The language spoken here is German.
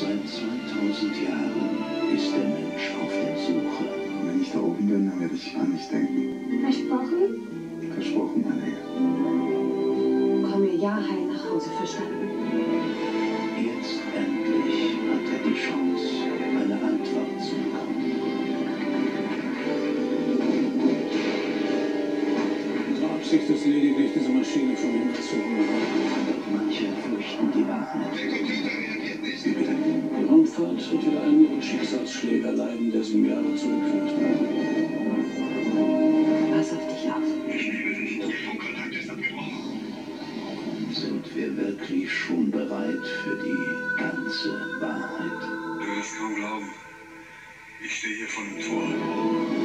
Seit 2000 Jahren ist der Mensch auf der Suche. Wenn ich da oben bin, dann werde ich an dich denken. Versprochen? Versprochen, mein Herr. Komme ja heil nach Hause, verstanden? Jetzt endlich hat er die Chance, eine Antwort zu bekommen. Unsere Absicht ist lediglich, diese Maschine vom Himmel zu holen. Doch manche fürchten die Wahrheit. Wie bitte? Die Raumfahrt wird wieder einen ihrer Schicksalsschläge erleiden, der sie Jahre zurückführt. Pass auf dich auf. Sind wir wirklich schon bereit für die ganze Wahrheit? Du wirst kaum glauben. Ich stehe hier vor dem Tor.